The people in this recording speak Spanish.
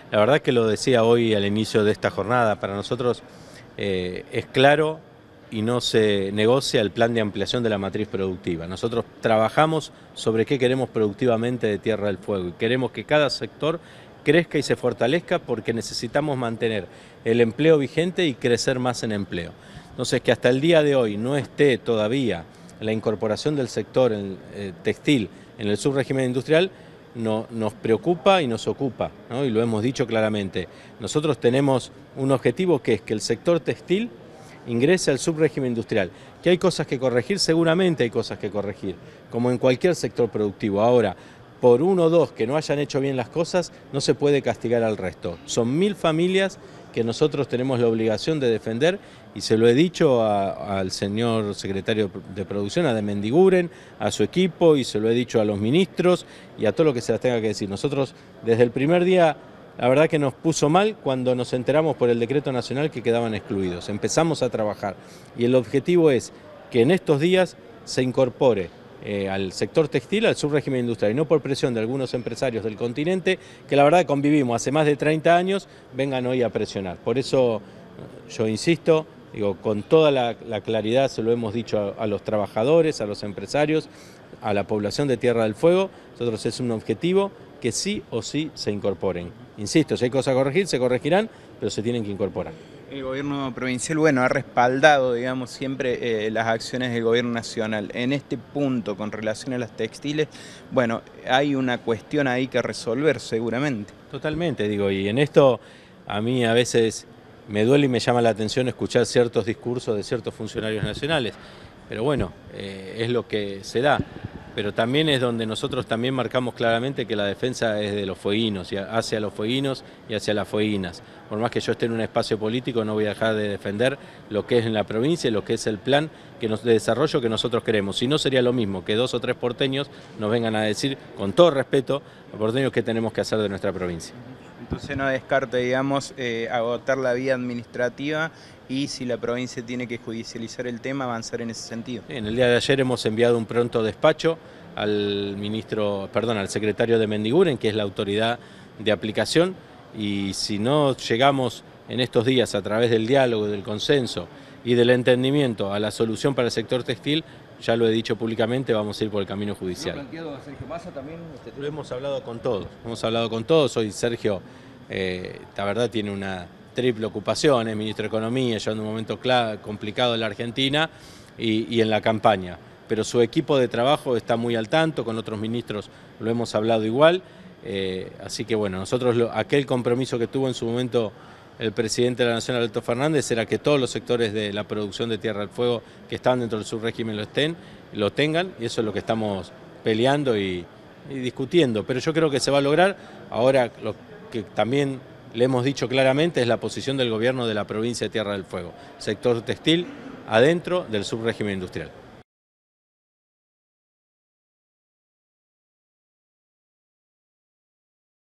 La verdad que lo decía hoy al inicio de esta jornada, para nosotros es claro y no se negocia el plan de ampliación de la matriz productiva. Nosotros trabajamos sobre qué queremos productivamente de Tierra del Fuego y queremos que cada sector crezca y se fortalezca porque necesitamos mantener el empleo vigente y crecer más en empleo. Entonces, que hasta el día de hoy no esté todavía la incorporación del sector textil en el subrégimen industrial nos preocupa y nos ocupa, ¿no? Y lo hemos dicho claramente. Nosotros tenemos un objetivo que es que el sector textil ingrese al subrégimen industrial. Que hay cosas que corregir, seguramente hay cosas que corregir, como en cualquier sector productivo. Ahora, por uno o dos que no hayan hecho bien las cosas, no se puede castigar al resto. Son 1000 familias que nosotros tenemos la obligación de defender y se lo he dicho al señor secretario de Producción, a de Mendiguren, a su equipo, y se lo he dicho a los ministros y a todo lo que se las tenga que decir. Nosotros desde el primer día, la verdad que nos puso mal cuando nos enteramos por el decreto nacional que quedaban excluidos. Empezamos a trabajar y el objetivo es que en estos días se incorpore al sector textil, al subrégimen industrial, y no por presión de algunos empresarios del continente, que la verdad convivimos hace más de 30 años, vengan hoy a presionar. Por eso yo insisto, digo, con toda la claridad se lo hemos dicho a los trabajadores, a los empresarios, a la población de Tierra del Fuego, nosotros es un objetivo que sí o sí se incorporen. Insisto, si hay cosas a corregir, se corregirán, pero se tienen que incorporar. El gobierno provincial, bueno, ha respaldado, digamos, siempre las acciones del gobierno nacional. En este punto, con relación a las textiles, bueno, hay una cuestión ahí que resolver seguramente. Totalmente, digo, y en esto a mí a veces me duele y me llama la atención escuchar ciertos discursos de ciertos funcionarios nacionales, pero bueno, es lo que se da. Pero también es donde nosotros también marcamos claramente que la defensa es de los fueguinos, y hacia los fueguinos y hacia las fueguinas. Por más que yo esté en un espacio político, no voy a dejar de defender lo que es en la provincia y lo que es el plan de desarrollo que nosotros queremos. Si no, sería lo mismo que 2 o 3 porteños nos vengan a decir, con todo respeto, a porteños qué tenemos que hacer de nuestra provincia. Entonces no descarte, digamos, agotar la vía administrativa y si la provincia tiene que judicializar el tema, avanzar en ese sentido. En el día de ayer hemos enviado un pronto despacho al al secretario de Mendiguren, que es la autoridad de aplicación, y si no llegamos en estos días a través del diálogo, del consenso y del entendimiento a la solución para el sector textil, ya lo he dicho públicamente, vamos a ir por el camino judicial. ¿No ha planteado a Sergio Massa también este tema? Lo hemos hablado con todos, hoy Sergio, la verdad, tiene una triple ocupación, es ministro de Economía, llevando un momento complicado en la Argentina y en la campaña. Pero su equipo de trabajo está muy al tanto, con otros ministros lo hemos hablado igual, así que bueno, nosotros aquel compromiso que tuvo en su momento el presidente de la Nación, Alberto Fernández, era que todos los sectores de la producción de Tierra del Fuego que están dentro del subrégimen lo tengan, y eso es lo que estamos peleando y discutiendo. Pero yo creo que se va a lograr. Ahora lo que también le hemos dicho claramente es la posición del gobierno de la provincia de Tierra del Fuego, sector textil adentro del subrégimen industrial.